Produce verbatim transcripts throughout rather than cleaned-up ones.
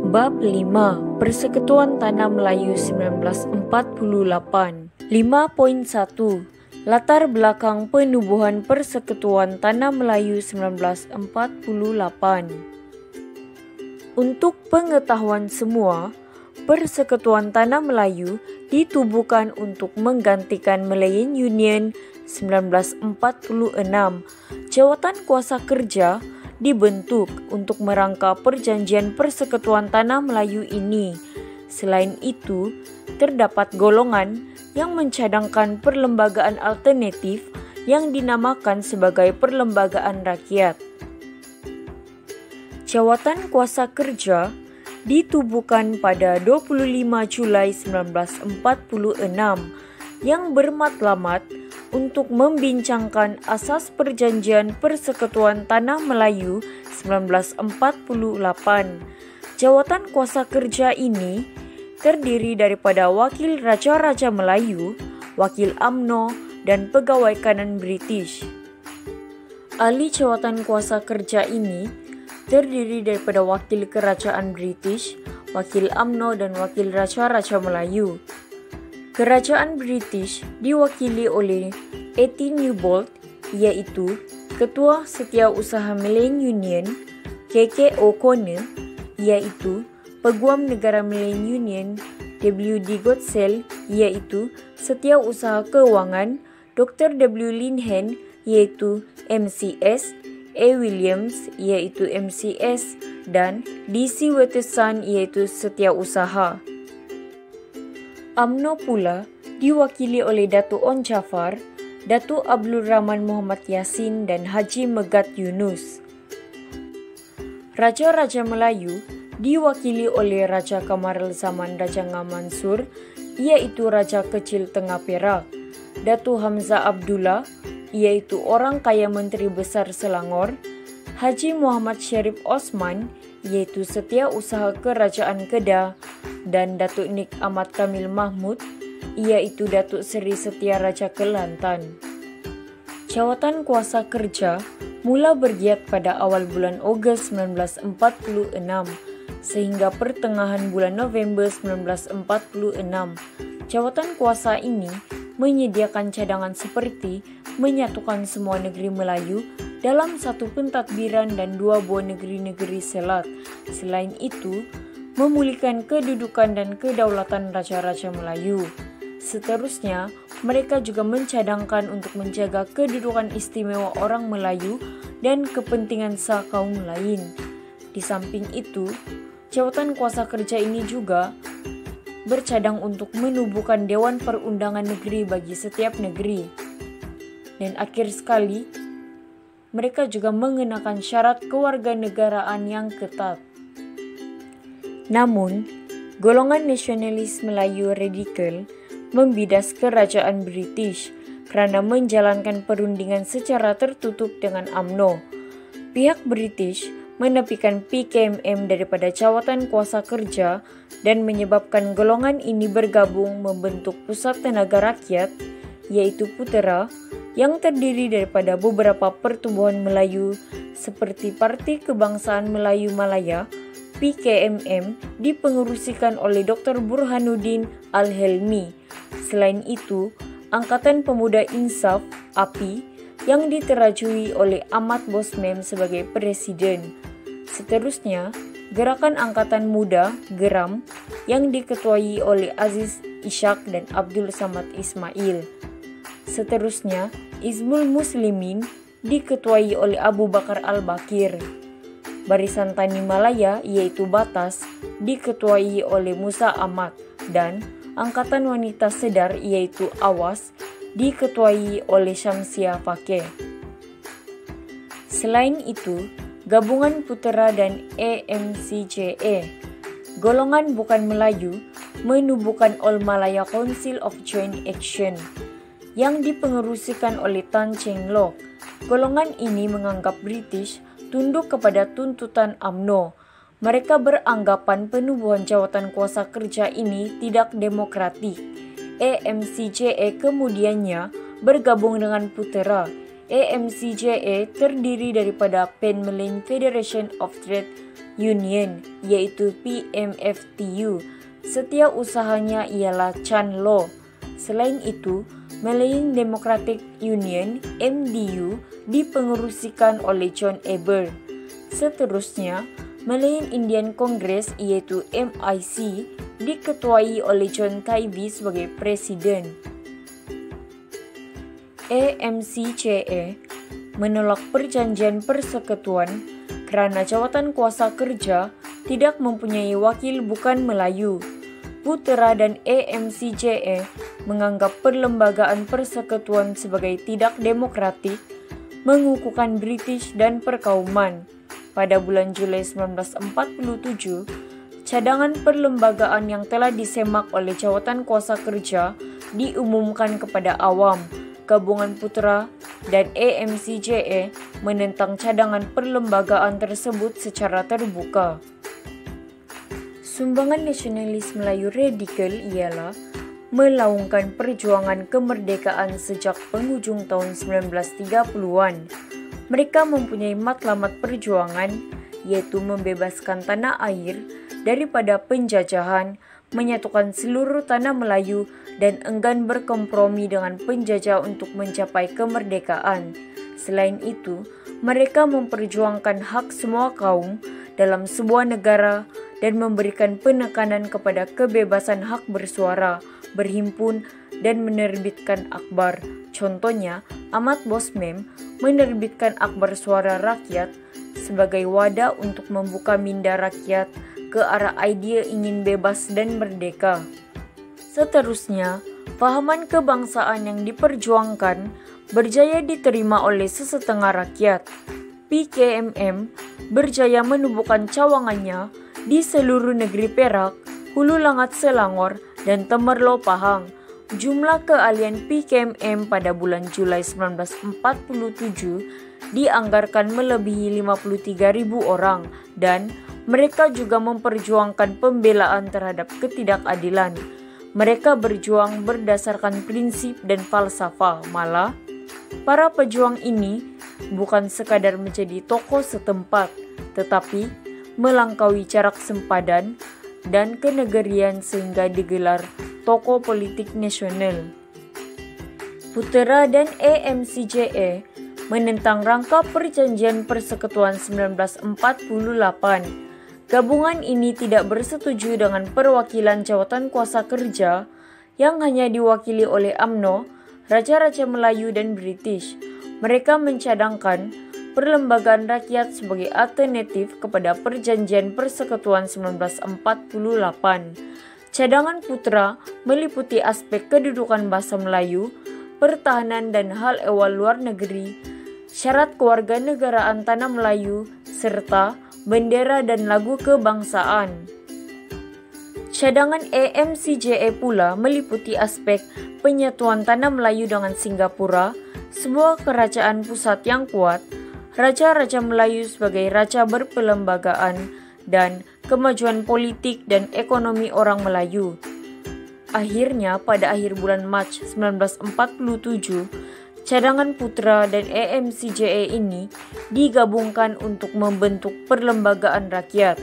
Bab lima. Persekutuan Tanah Melayu seribu sembilan ratus empat puluh delapan. lima titik satu. Latar belakang penubuhan Persekutuan Tanah Melayu seribu sembilan ratus empat puluh delapan. Untuk pengetahuan semua, Persekutuan Tanah Melayu ditubuhkan untuk menggantikan Malayan Union seribu sembilan ratus empat puluh enam. Jawatan Kuasa Kerja dibentuk untuk merangka perjanjian Persekutuan Tanah Melayu ini. Selain itu, terdapat golongan yang mencadangkan perlembagaan alternatif yang dinamakan sebagai Perlembagaan Rakyat. Jawatan Kuasa Kerja ditubuhkan pada dua puluh lima Julai seribu sembilan ratus empat puluh enam yang bermatlamat untuk membincangkan asas perjanjian Persekutuan Tanah Melayu seribu sembilan ratus empat puluh delapan. Jawatan Kuasa Kerja ini terdiri daripada Wakil Raja-Raja Melayu, Wakil U M N O, dan Pegawai Kanan British. Ahli Jawatan Kuasa Kerja ini terdiri daripada Wakil Kerajaan British, Wakil U M N O, dan Wakil Raja-Raja Melayu. Kerajaan British diwakili oleh A T Newbold, yaitu Ketua Setiausaha Malayan Union, K K O'Connor, yaitu Peguam Negara Malayan Union, W D Goodsell, yaitu Setiausaha Keuangan, Doktor W Linhan, yaitu M C S, A Williams, yaitu M C S, dan D C Watterson, yaitu Setiausaha. U M N O pula diwakili oleh Datuk On Jaafar, Datuk Abdul Rahman Muhammad Yassin, dan Haji Megat Yunus. Raja-Raja Melayu diwakili oleh Raja Kamarul Zaman Raja Ngah Mansur, yaitu Raja Kecil Tengah Perak, Datuk Hamzah Abdullah, yaitu Orang Kaya Menteri Besar Selangor, Haji Muhammad Sharif Osman, yaitu Setiausaha Kerajaan Kedah, dan Datuk Nik Ahmad Kamil Mahmud, yaitu Datuk Seri Setia Raja Kelantan. Jawatan Kuasa Kerja mula bergiat pada awal bulan Ogos seribu sembilan ratus empat puluh enam sehingga pertengahan bulan November seribu sembilan ratus empat puluh enam. Jawatan kuasa ini menyediakan cadangan seperti menyatukan semua negeri Melayu dalam satu pentadbiran dan dua buah negeri-negeri selat. Selain itu, memulihkan kedudukan dan kedaulatan Raja-Raja Melayu. Seterusnya, mereka juga mencadangkan untuk menjaga kedudukan istimewa orang Melayu dan kepentingan sah kaum lain. Di samping itu, jawatan kuasa kerja ini juga bercadang untuk menubuhkan Dewan Perundangan Negeri bagi setiap negeri. Dan akhir sekali, mereka juga mengenakan syarat kewarganegaraan yang ketat. Namun, golongan nasionalis Melayu radikal membidas kerajaan British kerana menjalankan perundingan secara tertutup dengan U M N O. Pihak British menepikan P K M M daripada jawatan kuasa kerja dan menyebabkan golongan ini bergabung membentuk Pusat Tenaga Rakyat, yaitu Putera, yang terdiri daripada beberapa pertubuhan Melayu seperti Parti Kebangsaan Melayu Malaya, P K M M, dipengerusikan oleh Doktor Burhanuddin Al-Helmi. Selain itu, Angkatan Pemuda Insaf, A P I, yang diterajui oleh Ahmad Bosmem sebagai presiden. Seterusnya, Gerakan Angkatan Muda, Geram, yang diketuai oleh Aziz Ishak dan Abdul Samad Ismail. Seterusnya, Hizbul Muslimin diketuai oleh Abu Bakar Al-Bakir. Barisan Tani Malaya, yaitu Batas, diketuai oleh Musa Ahmad, dan Angkatan Wanita Sedar, yaitu Awas, diketuai oleh Syamsiah Fakih. Selain itu, Gabungan Putera dan A M C J A, golongan bukan Melayu, menubuhkan All Malaya Council of Joint Action, yang dipengerusikan oleh Tan Cheng Lock. Golongan ini menganggap British tunduk kepada tuntutan U M N O. Mereka beranggapan penubuhan jawatan kuasa kerja ini tidak demokratik. A M C J A kemudiannya bergabung dengan Putera, A M C J A terdiri daripada Penmelin Federation of Trade Union, yaitu P M F T U. Setiap usahanya ialah Chan Law. Selain itu, Malayan Democratic Union M D U dipengerusikan oleh John Eber. Seterusnya, Malayan Indian Congress yaitu M I C diketuai oleh John Tybee sebagai presiden. A M C J A menolak perjanjian persekutuan kerana jawatan kuasa kerja tidak mempunyai wakil bukan Melayu. Putera dan A M C J A menganggap perlembagaan persekutuan sebagai tidak demokratik, mengukuhkan British dan perkauman. Pada bulan Julai sembilan belas empat puluh tujuh, cadangan perlembagaan yang telah disemak oleh jawatan kuasa kerja diumumkan kepada awam. Gabungan Putera dan A M C J A menentang cadangan perlembagaan tersebut secara terbuka. Sumbangan nasionalis Melayu radikal ialah melaungkan perjuangan kemerdekaan sejak penghujung tahun sembilan belas tiga puluhan. Mereka mempunyai matlamat perjuangan, yaitu membebaskan tanah air daripada penjajahan, menyatukan seluruh tanah Melayu, dan enggan berkompromi dengan penjajah untuk mencapai kemerdekaan. Selain itu, mereka memperjuangkan hak semua kaum dalam sebuah negara dan memberikan penekanan kepada kebebasan hak bersuara, berhimpun, dan menerbitkan akhbar. Contohnya, Ahmad Bosmem menerbitkan akhbar Suara Rakyat sebagai wadah untuk membuka minda rakyat ke arah idea ingin bebas dan merdeka. Seterusnya, fahaman kebangsaan yang diperjuangkan berjaya diterima oleh sesetengah rakyat. P K M M berjaya menubuhkan cawangannya di seluruh negeri Perak, Hulu Langat Selangor, dan Temerloh Pahang. Jumlah keahlian P K M M pada bulan Julai sembilan belas empat puluh tujuh dianggarkan melebihi lima puluh tiga ribu orang, dan mereka juga memperjuangkan pembelaan terhadap ketidakadilan. Mereka berjuang berdasarkan prinsip dan falsafah. Malah, para pejuang ini bukan sekadar menjadi tokoh setempat, tetapi melangkaui jarak sempadan dan kenegarian sehingga digelar tokoh politik nasional. Putera dan A M C J A menentang rangka perjanjian persekutuan sembilan belas empat puluh delapan. Gabungan ini tidak bersetuju dengan perwakilan jawatan kuasa kerja yang hanya diwakili oleh U M N O, Raja-Raja Melayu, dan British. Mereka mencadangkan perlembagaan rakyat sebagai alternatif kepada perjanjian persekutuan sembilan belas empat puluh delapan. Cadangan Putera meliputi aspek kedudukan bahasa Melayu, pertahanan dan hal ehwal luar negeri, syarat kewarganegaraan tanah Melayu, serta bendera dan lagu kebangsaan. Cadangan A M C J A pula meliputi aspek penyatuan tanah Melayu dengan Singapura, sebuah kerajaan pusat yang kuat, Raja-Raja Melayu sebagai raja berperlembagaan, dan kemajuan politik dan ekonomi orang Melayu. Akhirnya, pada akhir bulan Mac sembilan belas empat puluh tujuh, cadangan Putera dan A M C J A ini digabungkan untuk membentuk Perlembagaan Rakyat.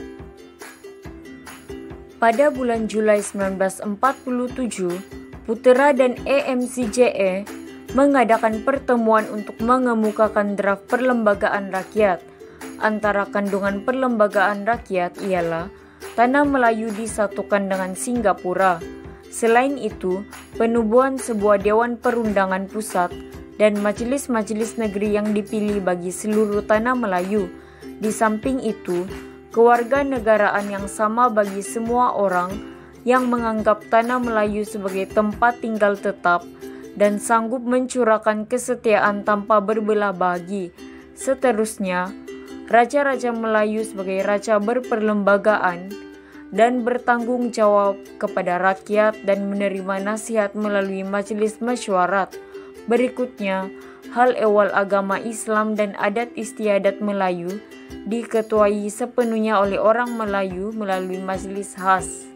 Pada bulan Julai sembilan belas empat puluh tujuh, Putera dan A M C J A mengadakan pertemuan untuk mengemukakan draft Perlembagaan Rakyat. Antara kandungan Perlembagaan Rakyat ialah tanah Melayu disatukan dengan Singapura. Selain itu, penubuhan sebuah Dewan Perundangan Pusat dan majelis-majelis negeri yang dipilih bagi seluruh tanah Melayu. Di samping itu, kewarganegaraan yang sama bagi semua orang yang menganggap tanah Melayu sebagai tempat tinggal tetap dan sanggup mencurahkan kesetiaan tanpa berbelah bagi. Seterusnya, Raja-Raja Melayu sebagai raja berperlembagaan dan bertanggung jawab kepada rakyat dan menerima nasihat melalui majelis mesyuarat. Berikutnya, hal ehwal agama Islam dan adat istiadat Melayu diketuai sepenuhnya oleh orang Melayu melalui majelis khas.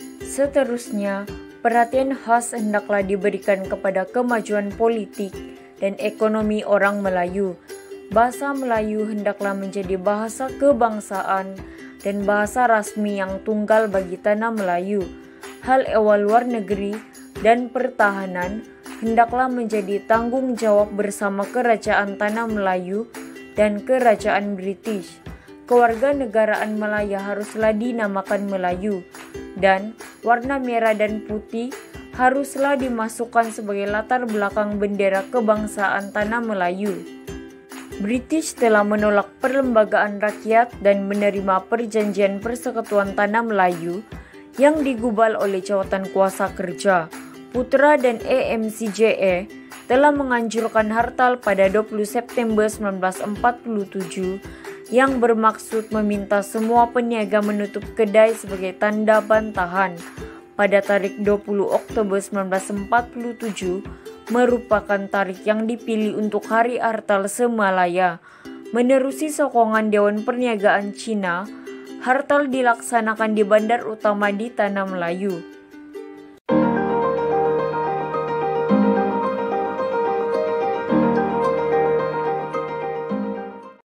Seterusnya, perhatian khas hendaklah diberikan kepada kemajuan politik, dan ekonomi orang Melayu. Bahasa Melayu hendaklah menjadi bahasa kebangsaan dan bahasa rasmi yang tunggal bagi tanah Melayu. Hal ehwal luar negeri dan pertahanan hendaklah menjadi tanggung jawab bersama Kerajaan Tanah Melayu dan Kerajaan British. Kewarganegaraan Malaya haruslah dinamakan Melayu, dan warna merah dan putih haruslah dimasukkan sebagai latar belakang bendera kebangsaan Tanah Melayu. British telah menolak perlembagaan rakyat dan menerima perjanjian persekutuan Tanah Melayu yang digubal oleh Jawatan Kuasa Kerja. Putra dan E M C J E telah menganjurkan Hartal pada dua puluh September seribu sembilan ratus empat puluh tujuh yang bermaksud meminta semua peniaga menutup kedai sebagai tanda bantahan. Pada tarik dua puluh Oktober seribu sembilan ratus empat puluh tujuh merupakan tarik yang dipilih untuk Hari Hartal Semalaya. Menerusi sokongan Dewan Perniagaan Cina, Hartal dilaksanakan di bandar utama di Tanah Melayu.